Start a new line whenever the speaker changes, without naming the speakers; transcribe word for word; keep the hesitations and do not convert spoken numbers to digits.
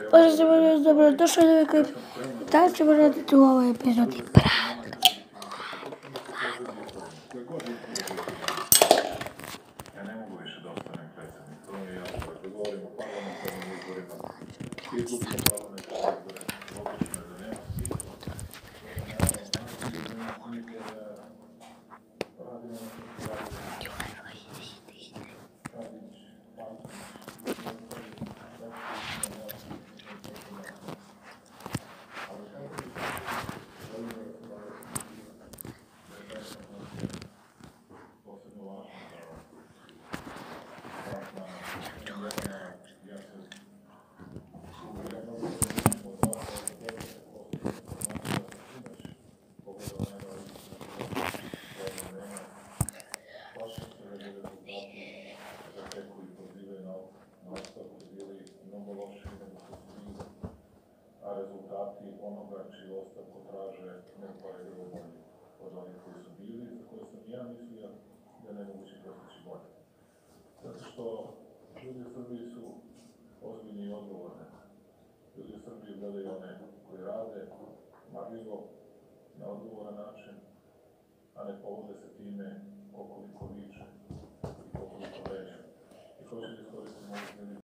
Pozdrav, dobro došli u ovaj klip. Danas ćemo raditi u ovoj epizodi prank.
Ja ne mogu više da ostanem predsjednik, to mi je jasno. Dakle, govorimo o parlamentarnim izborima, izborima parlamentarnim izborima, logično je da nema smisla. Radimo a rezultati onoga čiji ostavku traže neuporedivo bolji od onih koji su bili, za koje sam ja mislio da je nemoguće postići bolje. Zato što ljudi u Srbiji su ozbiljni i odgovorni. Ljudi u Srbiji gledaju one koji rade marljivo, na odgovoran način, a ne povode se time koliko viče i koliko vređa. I hoće da iskoristim ovu priliku